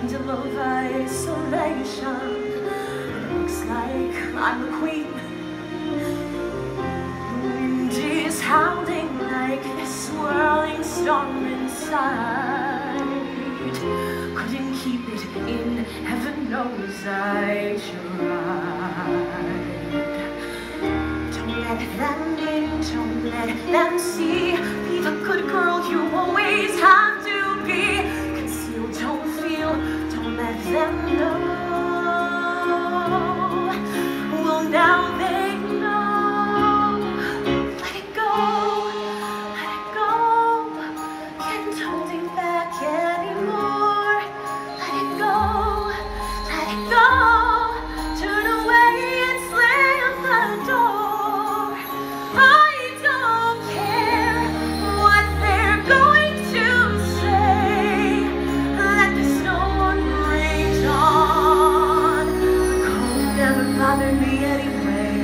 kingdom of isolation. Looks like I'm the queen. The wind is howling like a swirling storm inside. Couldn't keep it in, heaven knows I tried. Don't let them in, don't let them see. Be the good girl you always have to be. Conceal, don't feel, don't let them know. Well, now they know. Let it go, let it go. Can't hold it back anymore. Let it go, let it go. Turn away and slam the door. I don't care what they're going to say. Let the storm rage on. The cold never bothered me anyway.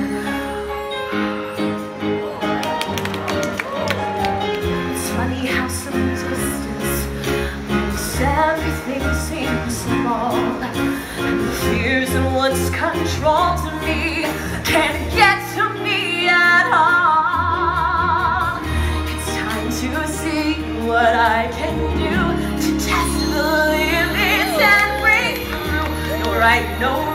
It's funny how some distance makes everything seem small. And the fears and what's controls me can't get to me at all. It's time to see what I can do to test the limits and break through. You're right, no